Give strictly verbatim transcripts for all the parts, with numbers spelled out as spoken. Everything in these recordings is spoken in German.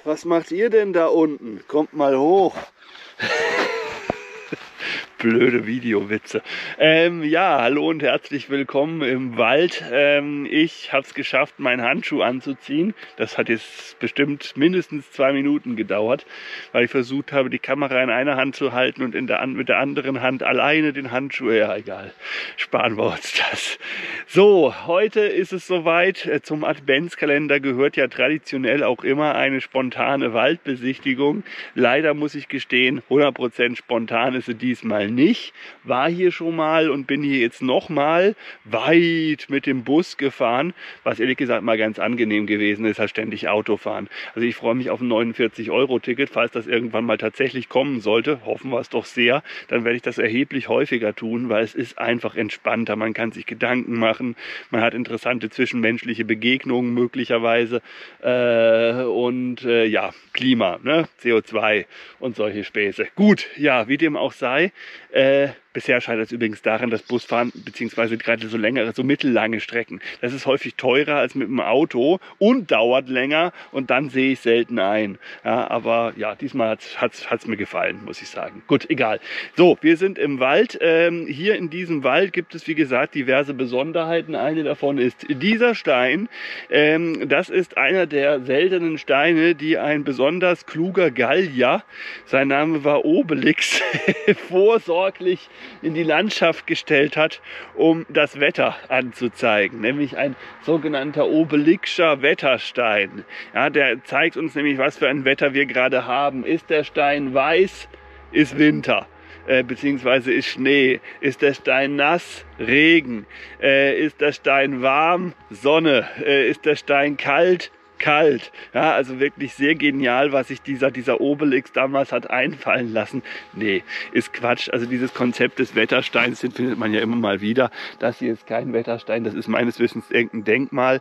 was macht ihr denn da unten? Kommt mal hoch. Blöde Videowitze. Ähm, ja, hallo und herzlich willkommen im Wald. Ähm, ich habe es geschafft, meinen Handschuh anzuziehen. Das hat jetzt bestimmt mindestens zwei Minuten gedauert, weil ich versucht habe, die Kamera in einer Hand zu halten und in der, mit der anderen Hand alleine den Handschuh. Ja, egal. Sparen wir uns das. So, heute ist es soweit. Zum Adventskalender gehört ja traditionell auch immer eine spontane Waldbesichtigung. Leider muss ich gestehen, hundert Prozent spontan ist sie diesmal nicht. War hier schon mal und bin hier jetzt noch mal weit mit dem Bus gefahren, was ehrlich gesagt mal ganz angenehm gewesen ist, halt ständig Autofahren. Also ich freue mich auf ein neunundvierzig Euro Ticket, falls das irgendwann mal tatsächlich kommen sollte, hoffen wir es doch sehr, dann werde ich das erheblich häufiger tun, weil es ist einfach entspannter, man kann sich Gedanken machen, man hat interessante zwischenmenschliche Begegnungen möglicherweise äh, und äh, ja, Klima, ne? C O zwei und solche Späße. Gut, ja, wie dem auch sei, Äh, bisher scheitert es übrigens daran, dass Busfahren bzw. gerade so längere, so mittellange Strecken, das ist häufig teurer als mit dem Auto und dauert länger und dann sehe ich selten ein. Ja, aber ja, diesmal hat es mir gefallen, muss ich sagen. Gut, egal. So, wir sind im Wald. Ähm, hier in diesem Wald gibt es, wie gesagt, diverse Besonderheiten. Eine davon ist dieser Stein. Ähm, das ist einer der seltenen Steine, die ein besonders kluger Gallier, sein Name war Obelix, vorsorglich in die Landschaft gestellt hat, um das Wetter anzuzeigen, nämlich ein sogenannter Obelixscher Wetterstein. Ja, der zeigt uns nämlich, was für ein Wetter wir gerade haben. Ist der Stein weiß, ist Winter. Äh, beziehungsweise ist Schnee, ist der Stein nass, Regen, äh, ist der Stein warm, Sonne, äh, ist der Stein kalt, kalt. Ja, also wirklich sehr genial, was sich dieser, dieser Obelix damals hat einfallen lassen. Nee, ist Quatsch. Also dieses Konzept des Wettersteins, den findet man ja immer mal wieder. Das hier ist kein Wetterstein, das ist meines Wissens irgendein Denkmal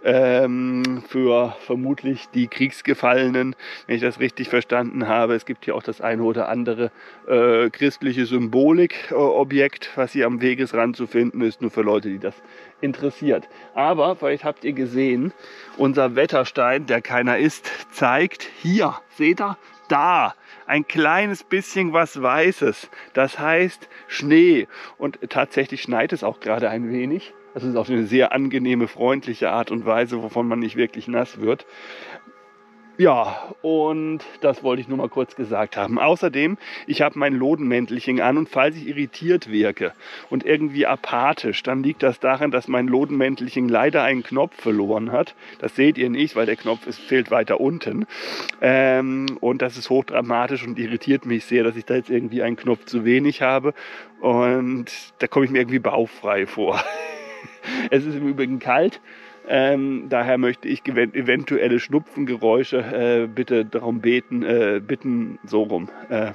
ähm, für vermutlich die Kriegsgefallenen, wenn ich das richtig verstanden habe. Es gibt hier auch das eine oder andere äh, christliche Symbolik-Objekt, was hier am Wegesrand zu finden ist, nur für Leute, die das interessiert. Aber vielleicht habt ihr gesehen, unser Wetterstein, der keiner ist, zeigt hier, seht ihr, da ein kleines bisschen was Weißes. Das heißt Schnee. Und tatsächlich schneit es auch gerade ein wenig. Das ist auf eine sehr angenehme, freundliche Art und Weise, wovon man nicht wirklich nass wird. Ja, und das wollte ich nur mal kurz gesagt haben. Außerdem, ich habe mein Lodenmäntelchen an und falls ich irritiert wirke und irgendwie apathisch, dann liegt das daran, dass mein Lodenmäntelchen leider einen Knopf verloren hat. Das seht ihr nicht, weil der Knopf ist, fehlt weiter unten. Ähm, und das ist hochdramatisch und irritiert mich sehr, dass ich da jetzt irgendwie einen Knopf zu wenig habe. Und da komme ich mir irgendwie bauchfrei vor. Es ist im Übrigen kalt. Ähm, daher möchte ich eventuelle Schnupfengeräusche äh, bitte darum beten, äh, bitten, so rum. Äh,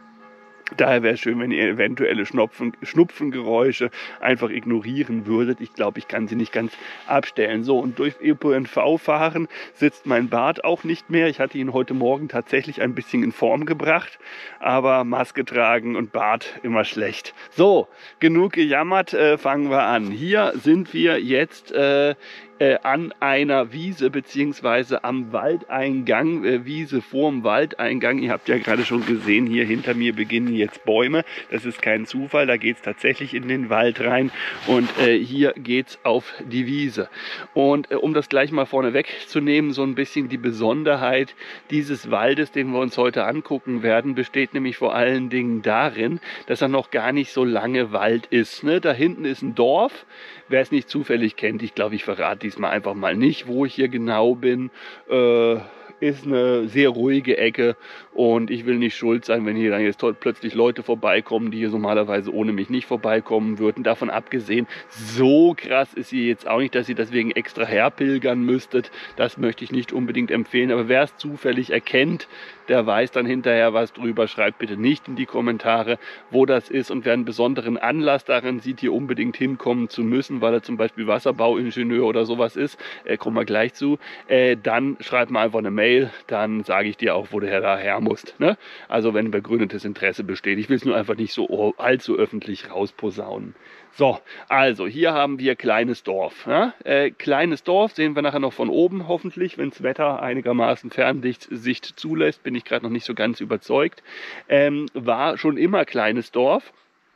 daher wäre es schön, wenn ihr eventuelle Schnupfen, Schnupfengeräusche einfach ignorieren würdet. Ich glaube, ich kann sie nicht ganz abstellen. So, und durch Ö P N V fahren sitzt mein Bart auch nicht mehr. Ich hatte ihn heute Morgen tatsächlich ein bisschen in Form gebracht, aber Maske tragen und Bart immer schlecht. So, genug gejammert, äh, fangen wir an. Hier sind wir jetzt äh, Äh, an einer Wiese beziehungsweise am Waldeingang, äh, Wiese vorm Waldeingang. Ihr habt ja gerade schon gesehen, hier hinter mir beginnen jetzt Bäume. Das ist kein Zufall, da geht es tatsächlich in den Wald rein und äh, hier geht es auf die Wiese. Und äh, um das gleich mal vorne wegzunehmen, so ein bisschen die Besonderheit dieses Waldes, den wir uns heute angucken werden, besteht nämlich vor allen Dingen darin, dass er noch gar nicht so lange Wald ist. Ne? Da hinten ist ein Dorf. Wer es nicht zufällig kennt, ich glaube, ich verrate diesmal einfach mal nicht, wo ich hier genau bin. Äh, ist eine sehr ruhige Ecke und ich will nicht schuld sein, wenn hier dann jetzt plötzlich Leute vorbeikommen, die hier normalerweise ohne mich nicht vorbeikommen würden. Davon abgesehen, so krass ist sie jetzt auch nicht, dass ihr deswegen extra herpilgern müsstet. Das möchte ich nicht unbedingt empfehlen, aber wer es zufällig erkennt, der weiß dann hinterher was drüber. Schreibt bitte nicht in die Kommentare, wo das ist und wer einen besonderen Anlass darin sieht, hier unbedingt hinkommen zu müssen, weil er zum Beispiel Wasserbauingenieur oder sowas ist, äh, kommen wir gleich zu, äh, dann schreibt mal einfach eine Mail weil dann sage ich dir auch, wo du daher musst. Ne? Also wenn begründetes Interesse besteht. Ich will es nur einfach nicht so allzu öffentlich rausposaunen. So, also hier haben wir kleines Dorf. Ja? Äh, kleines Dorf sehen wir nachher noch von oben hoffentlich, wenn das Wetter einigermaßen Fernsicht zulässt, bin ich gerade noch nicht so ganz überzeugt. Ähm, war schon immer kleines Dorf.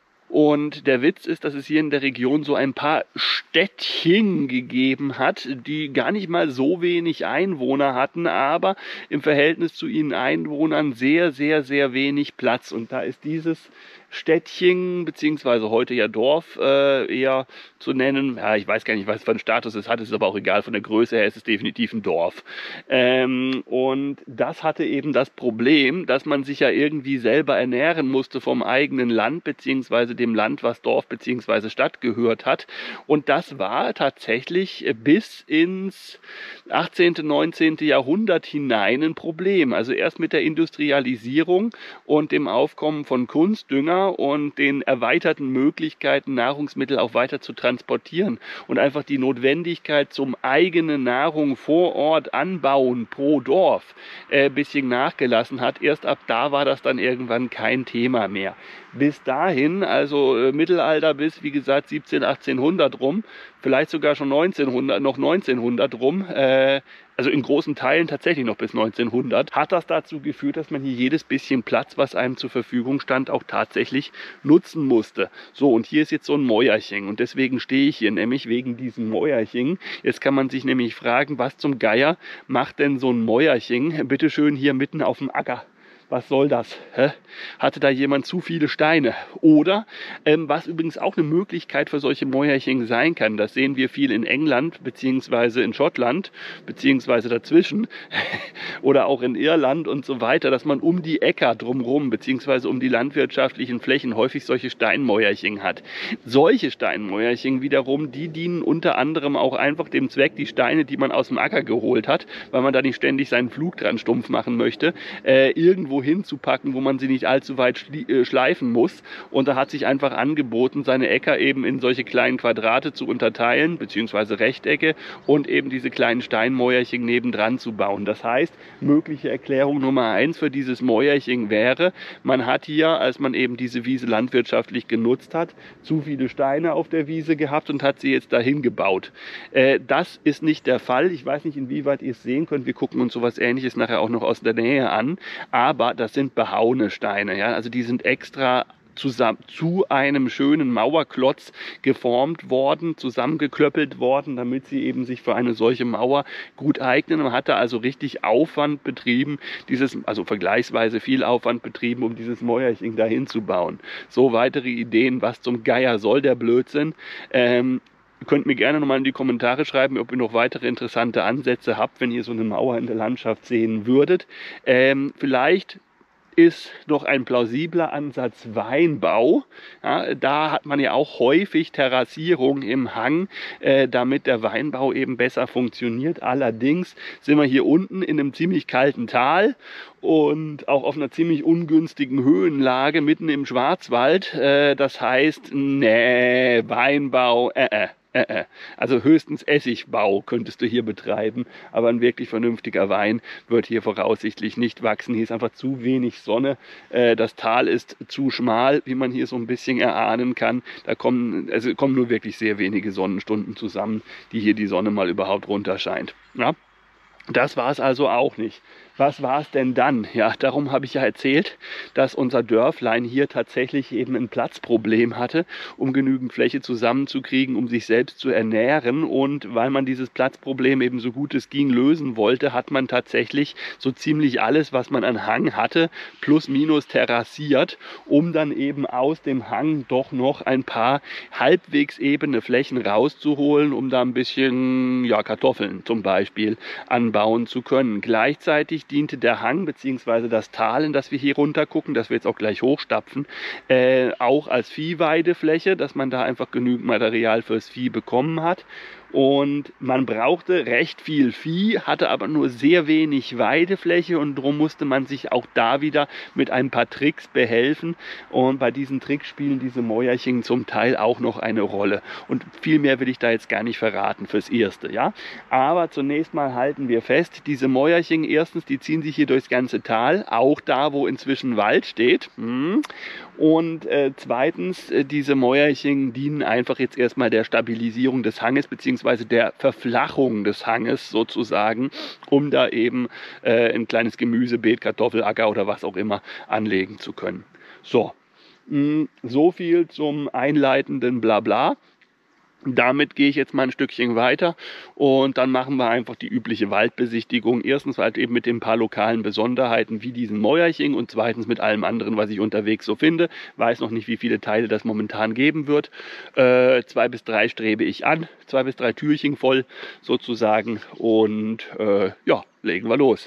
Und der Witz ist, dass es hier in der Region so ein paar Städtchen gegeben hat, die gar nicht mal so wenig Einwohner hatten, aber im Verhältnis zu ihren Einwohnern sehr, sehr, sehr wenig Platz. Und da ist dieses Städtchen, beziehungsweise heute ja Dorf, äh, eher zu nennen. Ja, ich weiß gar nicht, was für einen Status es hat, es ist aber auch egal, von der Größe her ist es definitiv ein Dorf. Ähm, und das hatte eben das Problem, dass man sich ja irgendwie selber ernähren musste vom eigenen Land, beziehungsweise dem Land, was Dorf beziehungsweise Stadt gehört hat. Und das war tatsächlich bis ins achtzehnten, neunzehnten Jahrhundert hinein ein Problem. Also erst mit der Industrialisierung und dem Aufkommen von Kunstdünger und den erweiterten Möglichkeiten, Nahrungsmittel auch weiter zu transportieren und einfach die Notwendigkeit zum eigenen Nahrung vor Ort anbauen pro Dorf ein äh, bisschen nachgelassen hat. Erst ab da war das dann irgendwann kein Thema mehr. Bis dahin, also äh, Mittelalter bis, wie gesagt, siebzehnhundert, achtzehnhundert rum, vielleicht sogar schon neunzehnhundert, noch neunzehnhundert rum, äh, also in großen Teilen tatsächlich noch bis neunzehnhundert, hat das dazu geführt, dass man hier jedes bisschen Platz, was einem zur Verfügung stand, auch tatsächlich nutzen musste. So, und hier ist jetzt so ein Mäuerchen und deswegen stehe ich hier, nämlich wegen diesem Mäuerchen. Jetzt kann man sich nämlich fragen, was zum Geier macht denn so ein Mäuerchen bitteschön hier mitten auf dem Acker? Was soll das? Hä? Hatte da jemand zu viele Steine? Oder, ähm, was übrigens auch eine Möglichkeit für solche Mäuerchen sein kann, das sehen wir viel in England, beziehungsweise in Schottland, beziehungsweise dazwischen, oder auch in Irland und so weiter, dass man um die Äcker drumherum, beziehungsweise um die landwirtschaftlichen Flächen häufig solche Steinmäuerchen hat. Solche Steinmäuerchen wiederum, die dienen unter anderem auch einfach dem Zweck, die Steine, die man aus dem Acker geholt hat, weil man da nicht ständig seinen Flug dran stumpf machen möchte, äh, irgendwo hinzupacken, wo man sie nicht allzu weit schleifen muss. Und da hat sich einfach angeboten, seine Äcker eben in solche kleinen Quadrate zu unterteilen, beziehungsweise Rechtecke, und eben diese kleinen Steinmäuerchen nebendran zu bauen. Das heißt, mögliche Erklärung Nummer eins für dieses Mäuerchen wäre, man hat hier, als man eben diese Wiese landwirtschaftlich genutzt hat, zu viele Steine auf der Wiese gehabt und hat sie jetzt dahin gebaut. Äh, das ist nicht der Fall. Ich weiß nicht, inwieweit ihr es sehen könnt. Wir gucken uns sowas Ähnliches nachher auch noch aus der Nähe an. Aber das sind behauene Steine, ja? Also die sind extra zusammen, zu einem schönen Mauerklotz geformt worden, zusammengeklöppelt worden, damit sie eben sich für eine solche Mauer gut eignen. Man hatte also richtig Aufwand betrieben, dieses, also vergleichsweise viel Aufwand betrieben, um dieses Mäuerchen dahin zu bauen. So, weitere Ideen, was zum Geier soll der Blödsinn? Ähm, Ihr könnt mir gerne nochmal in die Kommentare schreiben, ob ihr noch weitere interessante Ansätze habt, wenn ihr so eine Mauer in der Landschaft sehen würdet. Ähm, vielleicht ist noch ein plausibler Ansatz Weinbau. Ja, da hat man ja auch häufig Terrassierung im Hang, äh, damit der Weinbau eben besser funktioniert. Allerdings sind wir hier unten in einem ziemlich kalten Tal und auch auf einer ziemlich ungünstigen Höhenlage mitten im Schwarzwald. Äh, das heißt, nee, Weinbau, äh, äh. Also höchstens Essigbau könntest du hier betreiben, aber ein wirklich vernünftiger Wein wird hier voraussichtlich nicht wachsen. Hier ist einfach zu wenig Sonne, das Tal ist zu schmal, wie man hier so ein bisschen erahnen kann. Da kommen, also kommen nur wirklich sehr wenige Sonnenstunden zusammen, die hier die Sonne mal überhaupt runterscheint. Ja? Das war es also auch nicht. Was war es denn dann? Ja, darum habe ich ja erzählt, dass unser Dörflein hier tatsächlich eben ein Platzproblem hatte, um genügend Fläche zusammenzukriegen, um sich selbst zu ernähren. Und weil man dieses Platzproblem eben so gut es ging lösen wollte, hat man tatsächlich so ziemlich alles, was man an Hang hatte, plus minus terrassiert, um dann eben aus dem Hang doch noch ein paar halbwegs ebene Flächen rauszuholen, um da ein bisschen, ja, Kartoffeln zum Beispiel anbauen zu können. Gleichzeitig diente der Hang bzw. das Tal, in das wir hier runter gucken, das wir jetzt auch gleich hochstapfen, äh, auch als Viehweidefläche, dass man da einfach genügend Material fürs Vieh bekommen hat. Und man brauchte recht viel Vieh, hatte aber nur sehr wenig Weidefläche und darum musste man sich auch da wieder mit ein paar Tricks behelfen. Und bei diesen Tricks spielen diese Mäuerchen zum Teil auch noch eine Rolle. Und viel mehr will ich da jetzt gar nicht verraten fürs Erste. Ja? Aber zunächst mal halten wir fest, diese Mäuerchen, erstens, die ziehen sich hier durchs ganze Tal, auch da, wo inzwischen Wald steht. Und äh, zweitens, äh, diese Mäuerchen dienen einfach jetzt erstmal der Stabilisierung des Hanges bzw. der Verflachung des Hanges sozusagen, um da eben äh, ein kleines Gemüsebeet, Kartoffelacker oder was auch immer anlegen zu können. So, mh, so viel zum einleitenden Blabla. Damit gehe ich jetzt mal ein Stückchen weiter und dann machen wir einfach die übliche Waldbesichtigung. Erstens halt eben mit den paar lokalen Besonderheiten wie diesen Mäuerchen und zweitens mit allem anderen, was ich unterwegs so finde. Weiß noch nicht, wie viele Teile das momentan geben wird. Äh, zwei bis drei strebe ich an, zwei bis drei Türchen voll sozusagen und äh, ja, legen wir los.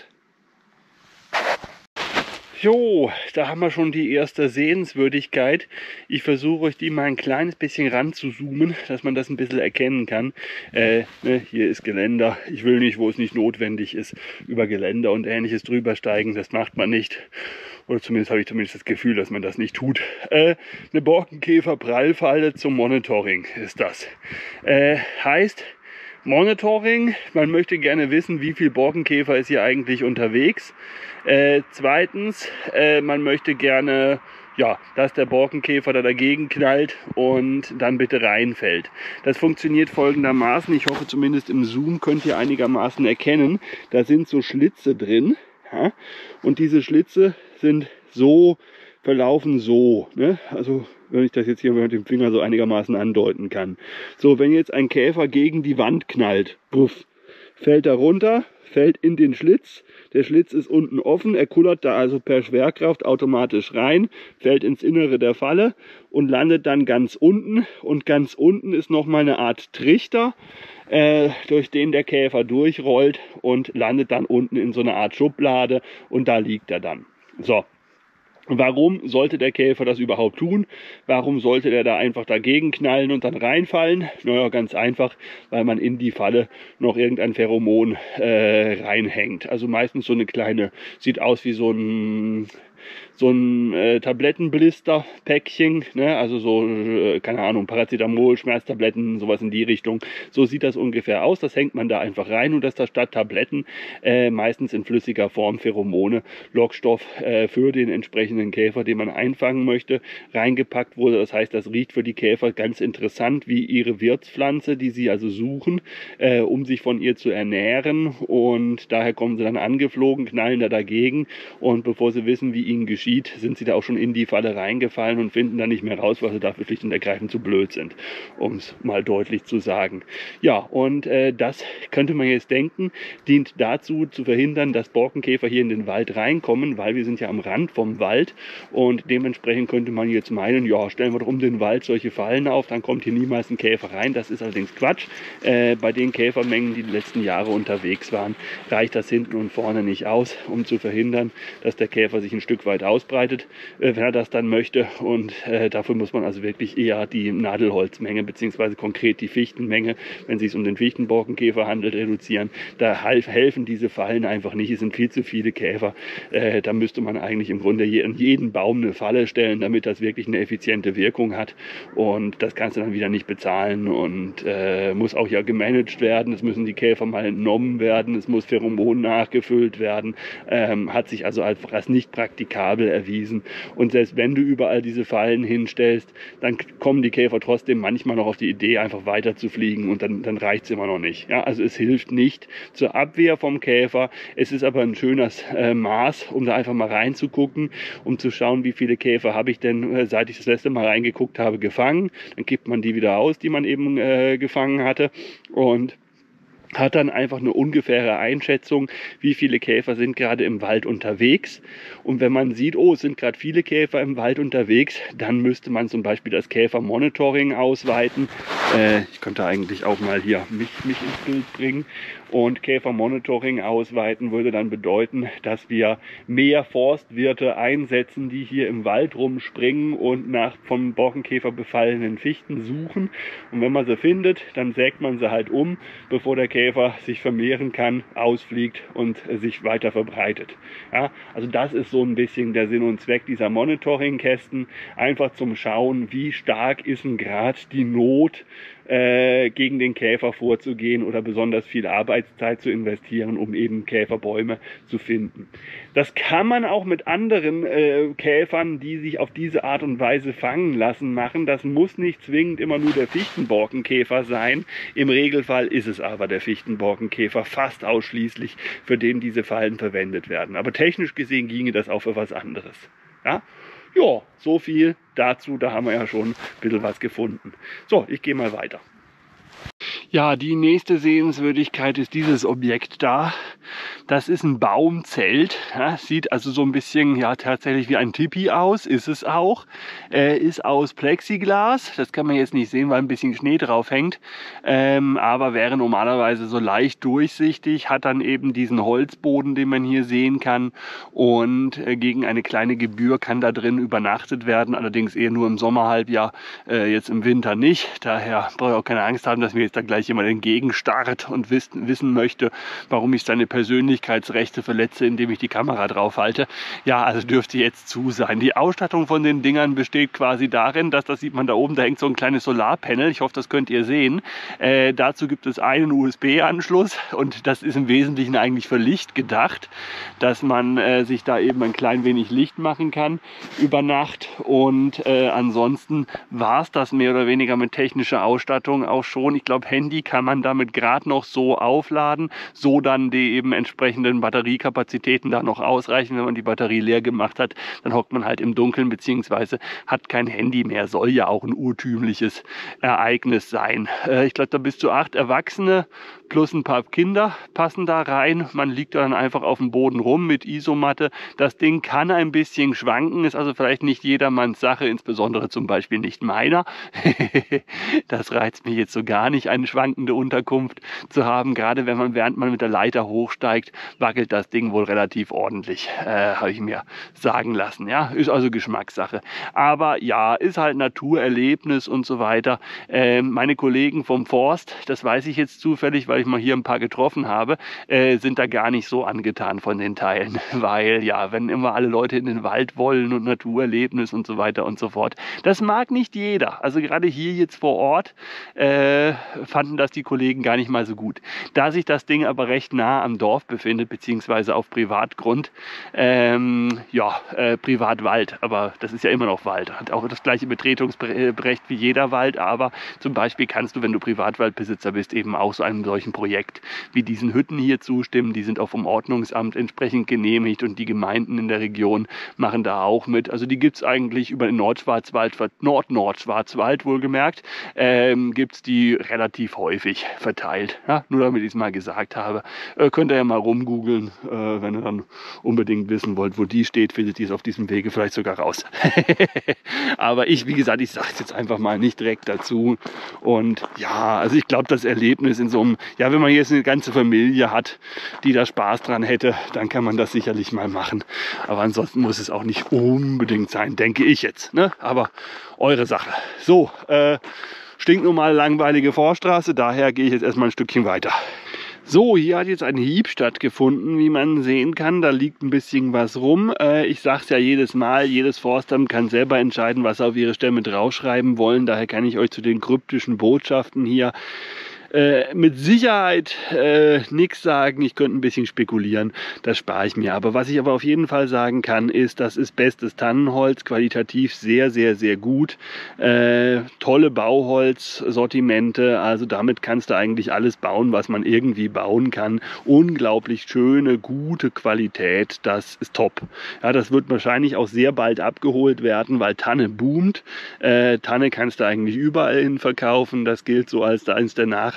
Jo, da haben wir schon die erste Sehenswürdigkeit. Ich versuche euch die mal ein kleines bisschen ran zu zoomen, dass man das ein bisschen erkennen kann. Äh, ne, hier ist Geländer. Ich will nicht, wo es nicht notwendig ist, über Geländer und Ähnliches drüber steigen. Das macht man nicht. Oder zumindest habe ich zumindest das Gefühl, dass man das nicht tut. Äh, eine Borkenkäfer-Prallfalle zum Monitoring ist das. Äh, heißt... Monitoring, man möchte gerne wissen, wie viel Borkenkäfer ist hier eigentlich unterwegs. Äh, zweitens, äh, man möchte gerne, ja, dass der Borkenkäfer da dagegen knallt und dann bitte reinfällt. Das funktioniert folgendermaßen, ich hoffe zumindest im Zoom könnt ihr einigermaßen erkennen, da sind so Schlitze drin, ja? Und diese Schlitze sind so, verlaufen so, ne? Also wenn ich das jetzt hier mit dem Finger so einigermaßen andeuten kann. So, wenn jetzt ein Käfer gegen die Wand knallt, puff, fällt er runter, fällt in den Schlitz. Der Schlitz ist unten offen, er kullert da also per Schwerkraft automatisch rein, fällt ins Innere der Falle und landet dann ganz unten. Und ganz unten ist nochmal eine Art Trichter, äh, durch den der Käfer durchrollt und landet dann unten in so einer Art Schublade und da liegt er dann. So. Warum sollte der Käfer das überhaupt tun? Warum sollte der da einfach dagegen knallen und dann reinfallen? Naja, ganz einfach, weil man in die Falle noch irgendein Pheromon äh, reinhängt. Also meistens so eine kleine, sieht aus wie so ein... so ein äh, Tablettenblister-Päckchen, ne? Also so, äh, keine Ahnung, Paracetamol, Schmerztabletten, sowas in die Richtung. So sieht das ungefähr aus. Das hängt man da einfach rein und das da statt Tabletten äh, meistens in flüssiger Form Pheromone, Lockstoff äh, für den entsprechenden Käfer, den man einfangen möchte, reingepackt wurde. Das heißt, das riecht für die Käfer ganz interessant wie ihre Wirtspflanze, die sie also suchen, äh, um sich von ihr zu ernähren. Und daher kommen sie dann angeflogen, knallen da dagegen und bevor sie wissen, wie ihnen geschieht, sind sie da auch schon in die Falle reingefallen und finden dann nicht mehr raus, weil sie dafür schlicht und ergreifend zu blöd sind, um es mal deutlich zu sagen. Ja, und äh, das könnte man jetzt denken, dient dazu zu verhindern, dass Borkenkäfer hier in den Wald reinkommen, weil wir sind ja am Rand vom Wald und dementsprechend könnte man jetzt meinen, ja, stellen wir doch um den Wald solche Fallen auf, dann kommt hier niemals ein Käfer rein. Das ist allerdings Quatsch. Äh, bei den Käfermengen, die die letzten Jahre unterwegs waren, reicht das hinten und vorne nicht aus, um zu verhindern, dass der Käfer sich ein Stück weit ausbreitet, äh, wenn er das dann möchte. Und äh, dafür muss man also wirklich eher die Nadelholzmenge bzw. konkret die Fichtenmenge, wenn es sich um den Fichtenborkenkäfer handelt, reduzieren. Da helfen diese Fallen einfach nicht. Es sind viel zu viele Käfer. Äh, da müsste man eigentlich im Grunde je, an jeden Baum eine Falle stellen, damit das wirklich eine effiziente Wirkung hat. Und das kannst du dann wieder nicht bezahlen und äh, muss auch ja gemanagt werden. Es müssen die Käfer mal entnommen werden. Es muss Pheromon nachgefüllt werden. Ähm, hat sich also einfach als nicht praktikabel erwiesen. Und selbst wenn du überall diese Fallen hinstellst, dann kommen die Käfer trotzdem manchmal noch auf die Idee, einfach weiter zu fliegen und dann, dann reicht es immer noch nicht. Ja, also es hilft nicht zur Abwehr vom Käfer. Es ist aber ein schönes äh, Maß, um da einfach mal reinzugucken, um zu schauen, wie viele Käfer habe ich denn, äh, seit ich das letzte Mal reingeguckt habe, gefangen. Dann kippt man die wieder aus, die man eben äh, gefangen hatte und hat dann einfach eine ungefähre Einschätzung, wie viele Käfer sind gerade im Wald unterwegs. Und wenn man sieht, oh, es sind gerade viele Käfer im Wald unterwegs, dann müsste man zum Beispiel das Käfermonitoring ausweiten. Äh, ich könnte eigentlich auch mal hier mich, mich ins Bild bringen. Und Käfermonitoring ausweiten würde dann bedeuten, dass wir mehr Forstwirte einsetzen, die hier im Wald rumspringen und nach vom Borkenkäfer befallenen Fichten suchen. Und wenn man sie findet, dann sägt man sie halt um, bevor der Käfer sich vermehren kann, ausfliegt und sich weiter verbreitet. Ja, also das ist so ein bisschen der Sinn und Zweck dieser Monitoring-Kästen. Einfach zum Schauen, wie stark ist denn gerade die Not, äh, gegen den Käfer vorzugehen oder besonders viel Arbeitszeit zu investieren, um eben Käferbäume zu finden. Das kann man auch mit anderen äh, Käfern, die sich auf diese Art und Weise fangen lassen, machen. Das muss nicht zwingend immer nur der Fichtenborkenkäfer sein. Im Regelfall ist es aber der Fichtenborkenkäfer fast ausschließlich, für den diese Fallen verwendet werden. Aber technisch gesehen ginge das auch für was anderes. Ja? Ja, so viel dazu, da haben wir ja schon ein bisschen was gefunden. So, ich gehe mal weiter. Ja, die nächste Sehenswürdigkeit ist dieses Objekt da. Das ist ein Baumzelt. Ja, sieht also so ein bisschen ja tatsächlich wie ein Tipi aus, ist es auch. Äh, ist aus Plexiglas. Das kann man jetzt nicht sehen, weil ein bisschen Schnee drauf hängt. Ähm, aber wäre normalerweise so leicht durchsichtig, hat dann eben diesen Holzboden, den man hier sehen kann. Und äh, gegen eine kleine Gebühr kann da drin übernachtet werden. Allerdings eher nur im Sommerhalbjahr, äh, jetzt im Winter nicht. Daher brauche ich auch keine Angst haben, dass mir jetzt da gleich jemand entgegenstarrt und wissen, wissen möchte, warum ich seine Persönlichkeitsrechte verletze, indem ich die Kamera drauf halte. Ja, also dürfte jetzt zu sein. Die Ausstattung von den Dingern besteht quasi darin, dass, das sieht man da oben, da hängt so ein kleines Solarpanel. Ich hoffe, das könnt ihr sehen. Äh, dazu gibt es einen U S B-Anschluss und das ist im Wesentlichen eigentlich für Licht gedacht, dass man äh, sich da eben ein klein wenig Licht machen kann über Nacht. Und äh, ansonsten war es das mehr oder weniger mit technischer Ausstattung auch schon. Ich glaube, Handy kann man damit gerade noch so aufladen, so dann die eben entsprechenden Batteriekapazitäten da noch ausreichen. Wenn man die Batterie leer gemacht hat, dann hockt man halt im Dunkeln beziehungsweise hat kein Handy mehr. Soll ja auch ein urtümliches Ereignis sein. Äh, ich glaube, da bis zu acht Erwachsene plus ein paar Kinder passen da rein. Man liegt dann einfach auf dem Boden rum mit Isomatte. Das Ding kann ein bisschen schwanken, ist also vielleicht nicht jedermanns Sache, insbesondere zum Beispiel nicht meiner. Das reizt mich jetzt so gar nicht, eine schwankende Unterkunft zu haben. Gerade wenn man, während man mit der Leiter hochsteigt, wackelt das Ding wohl relativ ordentlich, äh, habe ich mir sagen lassen. Ja, ist also Geschmackssache. Aber ja, ist halt Naturerlebnis und so weiter. Äh, meine Kollegen vom Forst, das weiß ich jetzt zufällig, weil ich mal hier ein paar getroffen habe, äh, sind da gar nicht so angetan von den Teilen. Weil ja, wenn immer alle Leute in den Wald wollen und Naturerlebnis und so weiter und so fort, das mag nicht jeder. Also gerade hier jetzt vor Ort äh, fanden das die Kollegen gar nicht mal so gut. Da sich das Ding aber recht nah am Dorf befindet, beziehungsweise auf Privatgrund, ähm, ja, äh, Privatwald, aber das ist ja immer noch Wald, hat auch das gleiche Betretungsrecht wie jeder Wald, aber zum Beispiel kannst du, wenn du Privatwaldbesitzer bist, eben auch so einem solchen Projekt wie diesen Hütten hier zustimmen. Die sind auch vom Ordnungsamt entsprechend genehmigt und die Gemeinden in der Region machen da auch mit. Also die gibt es eigentlich über den Nordschwarzwald, Nord-Nordschwarzwald wohlgemerkt, ähm, gibt es die relativ häufig verteilt. Ja, nur damit ich es mal gesagt habe. Äh, könnt ihr ja mal rumgoogeln, äh, wenn ihr dann unbedingt wissen wollt, wo die steht, findet ihr es auf diesem Wege vielleicht sogar raus. Aber ich, wie gesagt, ich sage es jetzt einfach mal nicht direkt dazu. Und ja, also ich glaube, das Erlebnis in so einem, ja, wenn man jetzt eine ganze Familie hat, die da Spaß dran hätte, dann kann man das sicherlich mal machen. Aber ansonsten muss es auch nicht unbedingt sein, denke ich jetzt. Ne? Aber eure Sache. So, äh, stinknormale langweilige Vorstraße, daher gehe ich jetzt erstmal ein Stückchen weiter. So, hier hat jetzt ein Hieb stattgefunden, wie man sehen kann. Da liegt ein bisschen was rum. Äh, ich sage es ja jedes Mal, jedes Forstamt kann selber entscheiden, was sie auf ihre Stämme draufschreiben wollen. Daher kann ich euch zu den kryptischen Botschaften hier Äh, mit Sicherheit äh, nichts sagen. Ich könnte ein bisschen spekulieren, das spare ich mir. Aber was ich aber auf jeden Fall sagen kann, ist, das ist bestes Tannenholz, qualitativ sehr, sehr, sehr gut. Äh, tolle Bauholzsortimente, also damit kannst du eigentlich alles bauen, was man irgendwie bauen kann. Unglaublich schöne, gute Qualität, das ist top. Ja, das wird wahrscheinlich auch sehr bald abgeholt werden, weil Tanne boomt. Äh, Tanne kannst du eigentlich überall hin verkaufen. Das gilt so als eines der Nachhaltigkeiten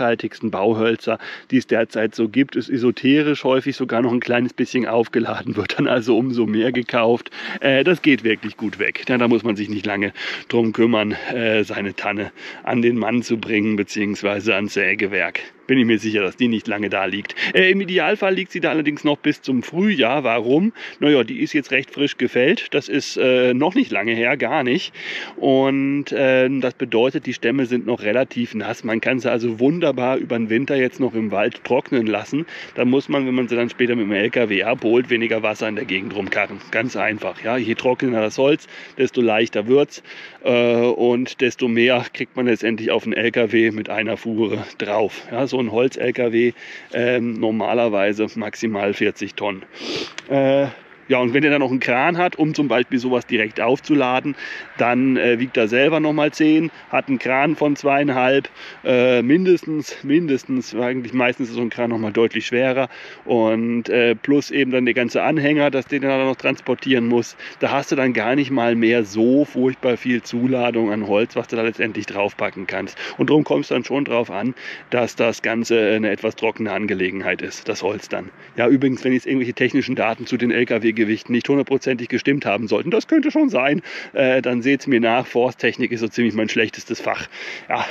nachhaltigsten Bauhölzer, die es derzeit so gibt. Ist esoterisch häufig sogar noch ein kleines bisschen aufgeladen, wird dann also umso mehr gekauft. Äh, das geht wirklich gut weg. Ja, da muss man sich nicht lange drum kümmern, äh, seine Tanne an den Mann zu bringen, beziehungsweise ans Sägewerk. Bin ich mir sicher, dass die nicht lange da liegt. Äh, Im Idealfall liegt sie da allerdings noch bis zum Frühjahr. Warum? Naja, die ist jetzt recht frisch gefällt. Das ist äh, noch nicht lange her, gar nicht. Und äh, das bedeutet, die Stämme sind noch relativ nass. Man kann sie also wunderbar über den Winter jetzt noch im Wald trocknen lassen. Da muss man, wenn man sie dann später mit dem L K W abholt, weniger Wasser in der Gegend rumkarren. Ganz einfach. Ja? Je trockener das Holz, desto leichter wird's. Äh, und desto mehr kriegt man letztendlich auf den L K W mit einer Fuhre drauf. Ja, so ein Holz-L K W ähm, normalerweise maximal vierzig Tonnen. Äh, Ja, und wenn er dann noch einen Kran hat, um zum Beispiel sowas direkt aufzuladen, dann äh, wiegt er selber nochmal zehn, hat einen Kran von zweieinhalb, äh, mindestens, mindestens, eigentlich meistens ist so ein Kran nochmal deutlich schwerer und äh, plus eben dann der ganze Anhänger, dass den er dann noch transportieren muss. Da hast du dann gar nicht mal mehr so furchtbar viel Zuladung an Holz, was du da letztendlich draufpacken kannst. Und darum kommt es dann schon drauf an, dass das Ganze eine etwas trockene Angelegenheit ist, das Holz dann. Ja, übrigens, wenn jetzt irgendwelche technischen Daten zu den L K W Gewichten nicht hundertprozentig gestimmt haben sollten, das könnte schon sein, äh, dann seht es mir nach, Forsttechnik ist so ziemlich mein schlechtestes Fach. Ja.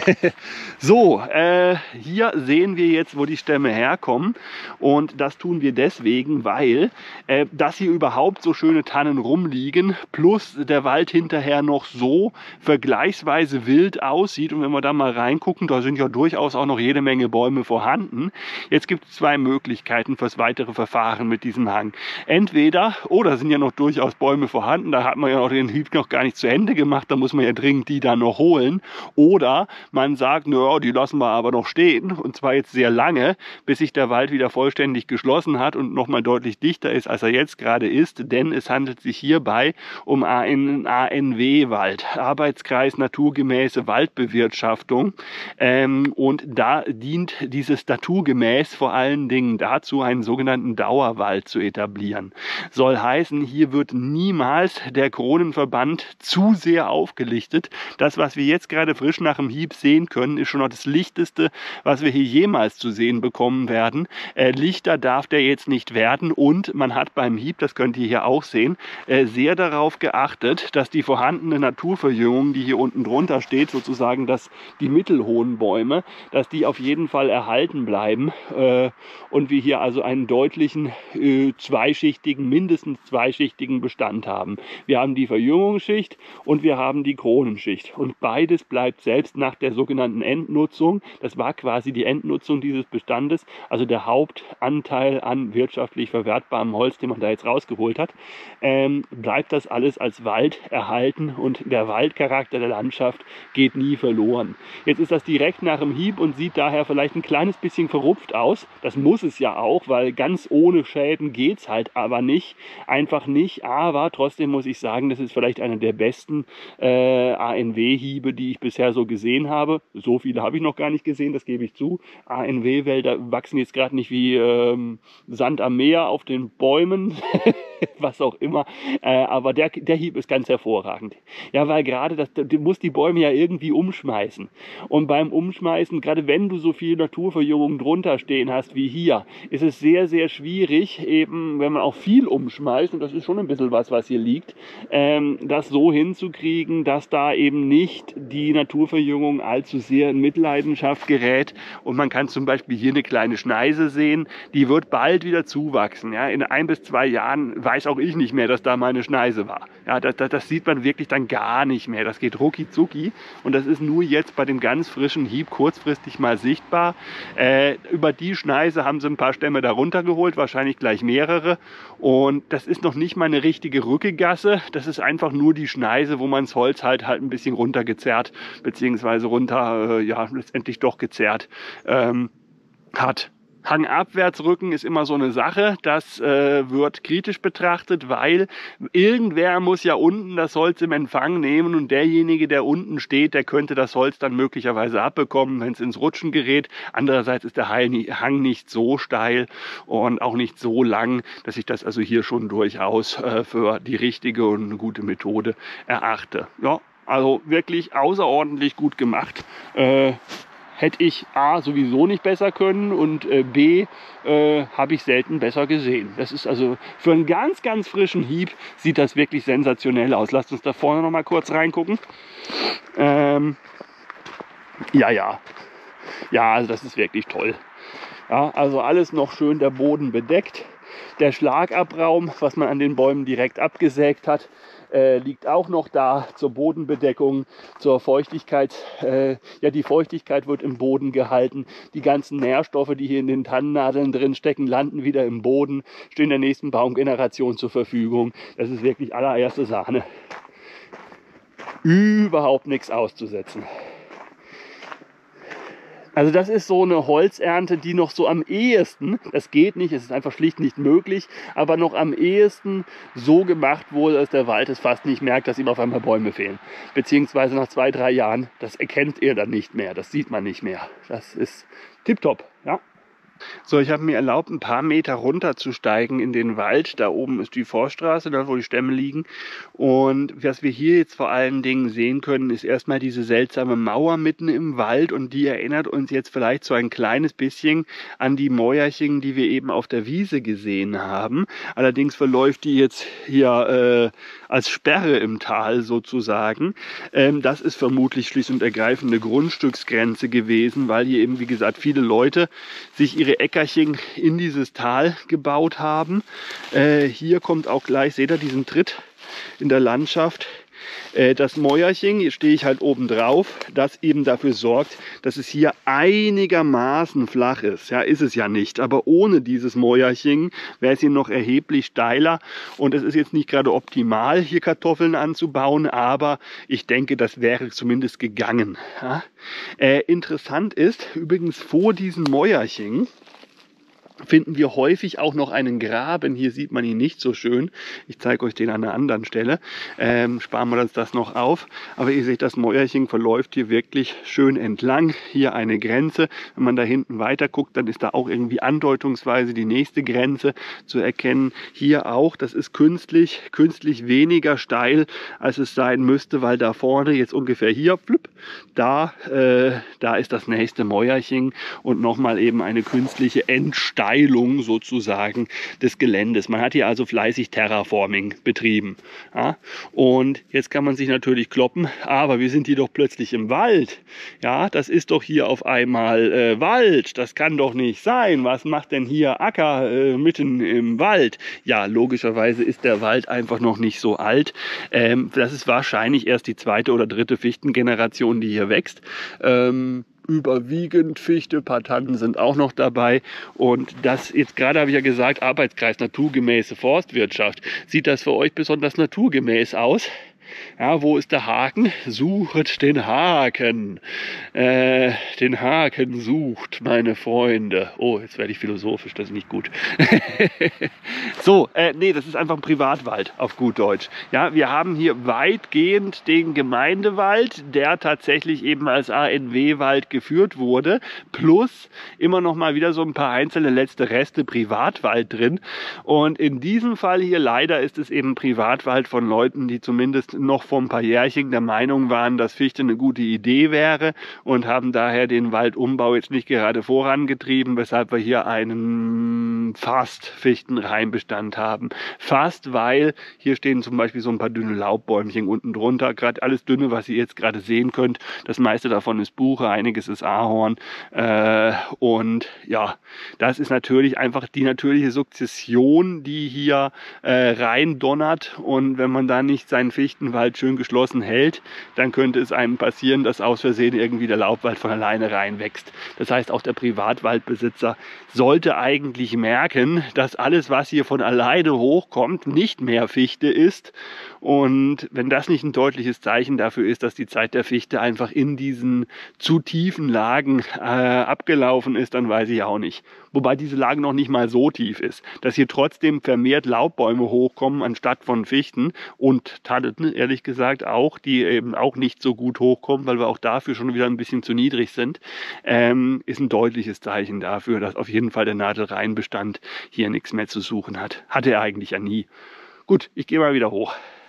So, äh, hier sehen wir jetzt, wo die Stämme herkommen und das tun wir deswegen, weil äh, dass hier überhaupt so schöne Tannen rumliegen, plus der Wald hinterher noch so vergleichsweise wild aussieht und wenn wir da mal reingucken, da sind ja durchaus auch noch jede Menge Bäume vorhanden. Jetzt gibt es zwei Möglichkeiten fürs weitere Verfahren mit diesem Hang. Entweder oh, da sind ja noch durchaus Bäume vorhanden, da hat man ja noch den Hieb noch gar nicht zu Ende gemacht, da muss man ja dringend die dann noch holen. Oder man sagt, naja, die lassen wir aber noch stehen und zwar jetzt sehr lange, bis sich der Wald wieder vollständig geschlossen hat und nochmal deutlich dichter ist, als er jetzt gerade ist, denn es handelt sich hierbei um einen A N W-Wald, Arbeitskreis naturgemäße Waldbewirtschaftung, ähm, und da dient dieses naturgemäß vor allen Dingen dazu, einen sogenannten Dauerwald zu etablieren. Soll heißen, hier wird niemals der Kronenverband zu sehr aufgelichtet. Das, was wir jetzt gerade frisch nach dem Hieb sehen können, ist schon noch das Lichteste, was wir hier jemals zu sehen bekommen werden. Äh, lichter darf der jetzt nicht werden und man hat beim Hieb, das könnt ihr hier auch sehen, äh, sehr darauf geachtet, dass die vorhandene Naturverjüngung, die hier unten drunter steht, sozusagen dass die mittelhohen Bäume, dass die auf jeden Fall erhalten bleiben äh, und wir hier also einen deutlichen äh, zweischichtigen mindestens zweischichtigen Bestand haben. Wir haben die Verjüngungsschicht und wir haben die Kronenschicht. Und beides bleibt selbst nach der sogenannten Endnutzung, das war quasi die Endnutzung dieses Bestandes, also der Hauptanteil an wirtschaftlich verwertbarem Holz, den man da jetzt rausgeholt hat, ähm, bleibt das alles als Wald erhalten und der Waldcharakter der Landschaft geht nie verloren. Jetzt ist das direkt nach dem Hieb und sieht daher vielleicht ein kleines bisschen verrupft aus. Das muss es ja auch, weil ganz ohne Schäden geht es halt aber nicht, einfach nicht, aber trotzdem muss ich sagen, das ist vielleicht einer der besten äh, A N W-Hiebe, die ich bisher so gesehen habe. So viele habe ich noch gar nicht gesehen, das gebe ich zu. A N W-Wälder wachsen jetzt gerade nicht wie ähm, Sand am Meer auf den Bäumen, was auch immer, äh, aber der, der Hieb ist ganz hervorragend. Ja, weil gerade, das, du musst die Bäume ja irgendwie umschmeißen und beim Umschmeißen, gerade wenn du so viel Naturverjüngung drunter stehen hast wie hier, ist es sehr, sehr schwierig, eben wenn man auch viel umschmeißt, und das ist schon ein bisschen was, was hier liegt, ähm, das so hinzukriegen, dass da eben nicht die Naturverjüngung allzu sehr in Mitleidenschaft gerät. Und man kann zum Beispiel hier eine kleine Schneise sehen, die wird bald wieder zuwachsen. Ja? In ein bis zwei Jahren weiß auch ich nicht mehr, dass da mal eine Schneise war. Ja, das, das, das sieht man wirklich dann gar nicht mehr. Das geht rucki zucki und das ist nur jetzt bei dem ganz frischen Hieb kurzfristig mal sichtbar. Äh, über die Schneise haben sie ein paar Stämme darunter geholt, wahrscheinlich gleich mehrere. Und das ist noch nicht mal eine richtige Rückegasse, das ist einfach nur die Schneise, wo man das Holz halt halt ein bisschen runtergezerrt, beziehungsweise runter, äh, ja, letztendlich doch gezerrt ähm, hat. Hangabwärtsrücken ist immer so eine Sache, das äh, wird kritisch betrachtet, weil irgendwer muss ja unten das Holz im Empfang nehmen und derjenige, der unten steht, der könnte das Holz dann möglicherweise abbekommen, wenn es ins Rutschen gerät. Andererseits ist der Hang nicht so steil und auch nicht so lang, dass ich das also hier schon durchaus äh, für die richtige und eine gute Methode erachte. Ja, also wirklich außerordentlich gut gemacht. Äh, hätte ich A sowieso nicht besser können und äh, B äh, habe ich selten besser gesehen. Das ist also für einen ganz, ganz frischen Hieb sieht das wirklich sensationell aus. Lasst uns da vorne noch mal kurz reingucken. Ähm, ja, ja. Ja, also das ist wirklich toll. Ja, also alles noch schön der Boden bedeckt. Der Schlagabraum, was man an den Bäumen direkt abgesägt hat, äh, liegt auch noch da zur Bodenbedeckung, zur Feuchtigkeit. Äh, ja, die Feuchtigkeit wird im Boden gehalten. Die ganzen Nährstoffe, die hier in den Tannennadeln drin stecken, landen wieder im Boden, stehen der nächsten Baumgeneration zur Verfügung. Das ist wirklich allererste Sahne. Überhaupt nichts auszusetzen. Also das ist so eine Holzernte, die noch so am ehesten, das geht nicht, es ist einfach schlicht nicht möglich, aber noch am ehesten so gemacht wurde, dass der Wald es fast nicht merkt, dass ihm auf einmal Bäume fehlen. Beziehungsweise nach zwei, drei Jahren, das erkennt er dann nicht mehr, das sieht man nicht mehr. Das ist tipptopp, ja. So, ich habe mir erlaubt, ein paar Meter runter zu steigen in den Wald. Da oben ist die Forststraße, da wo die Stämme liegen. Und was wir hier jetzt vor allen Dingen sehen können, ist erstmal diese seltsame Mauer mitten im Wald. Und die erinnert uns jetzt vielleicht so ein kleines bisschen an die Mäuerchen, die wir eben auf der Wiese gesehen haben. Allerdings verläuft die jetzt hier äh, als Sperre im Tal sozusagen. Ähm, das ist vermutlich schlicht und ergreifend eine Grundstücksgrenze gewesen, weil hier eben, wie gesagt, viele Leute sich ihre Äckerchen in dieses Tal gebaut haben. Äh, hier kommt auch gleich, seht ihr diesen Tritt in der Landschaft, äh, das Mäuerchen, hier stehe ich halt oben drauf, das eben dafür sorgt, dass es hier einigermaßen flach ist. Ja, ist es ja nicht, aber ohne dieses Mäuerchen wäre es hier noch erheblich steiler und es ist jetzt nicht gerade optimal, hier Kartoffeln anzubauen, aber ich denke, das wäre zumindest gegangen. Ja? Äh, interessant ist, übrigens vor diesen Mäuerchen finden wir häufig auch noch einen Graben. Hier sieht man ihn nicht so schön. Ich zeige euch den an einer anderen Stelle. Ähm, sparen wir uns das noch auf. Aber ihr seht, das Mäuerchen verläuft hier wirklich schön entlang. Hier eine Grenze. Wenn man da hinten weiter guckt, dann ist da auch irgendwie andeutungsweise die nächste Grenze zu erkennen. Hier auch, das ist künstlich, künstlich weniger steil, als es sein müsste, weil da vorne jetzt ungefähr hier, flipp, da, äh, da ist das nächste Mäuerchen und nochmal eben eine künstliche Endsteilung sozusagen des Geländes. Man hat hier also fleißig Terraforming betrieben. Ja? Und jetzt kann man sich natürlich kloppen, aber wir sind hier doch plötzlich im Wald. Ja, das ist doch hier auf einmal äh, Wald. Das kann doch nicht sein. Was macht denn hier Acker äh, mitten im Wald? Ja, logischerweise ist der Wald einfach noch nicht so alt. Ähm, das ist wahrscheinlich erst die zweite oder dritte Fichtengeneration, die hier wächst. Ähm, überwiegend Fichte, ein paar Tannen sind auch noch dabei. Und das, jetzt gerade habe ich ja gesagt, Arbeitskreis naturgemäße Forstwirtschaft. Sieht das für euch besonders naturgemäß aus? Ja, wo ist der Haken? Sucht den Haken. Äh, den Haken sucht, meine Freunde. Oh, jetzt werde ich philosophisch, das ist nicht gut. So, äh, nee, das ist einfach ein Privatwald, auf gut Deutsch. Ja, wir haben hier weitgehend den Gemeindewald, der tatsächlich eben als A N W-Wald geführt wurde, plus immer noch mal wieder so ein paar einzelne letzte Reste Privatwald drin. Und in diesem Fall hier leider ist es eben Privatwald von Leuten, die zumindest noch vor ein paar Jährchen der Meinung waren, dass Fichte eine gute Idee wäre und haben daher den Waldumbau jetzt nicht gerade vorangetrieben, weshalb wir hier einen fast Fichtenreinbestand haben. Fast, weil hier stehen zum Beispiel so ein paar dünne Laubbäumchen unten drunter, gerade alles dünne, was ihr jetzt gerade sehen könnt. Das meiste davon ist Buche, einiges ist Ahorn äh, und ja, das ist natürlich einfach die natürliche Sukzession, die hier äh, rein donnert, und wenn man da nicht seinen Fichtenwald schön geschlossen hält, dann könnte es einem passieren, dass aus Versehen irgendwie der Laubwald von alleine reinwächst. Das heißt, auch der Privatwaldbesitzer sollte eigentlich merken, dass alles, was hier von alleine hochkommt, nicht mehr Fichte ist. Und wenn das nicht ein deutliches Zeichen dafür ist, dass die Zeit der Fichte einfach in diesen zu tiefen Lagen äh, abgelaufen ist, dann weiß ich auch nicht. Wobei diese Lage noch nicht mal so tief ist. Dass hier trotzdem vermehrt Laubbäume hochkommen anstatt von Fichten und Tannen, ehrlich gesagt auch, die eben auch nicht so gut hochkommen, weil wir auch dafür schon wieder ein bisschen zu niedrig sind, ähm, ist ein deutliches Zeichen dafür, dass auf jeden Fall der Nadelreinbestand hier nichts mehr zu suchen hat. Hatte er eigentlich ja nie. Gut, ich gehe mal wieder hoch.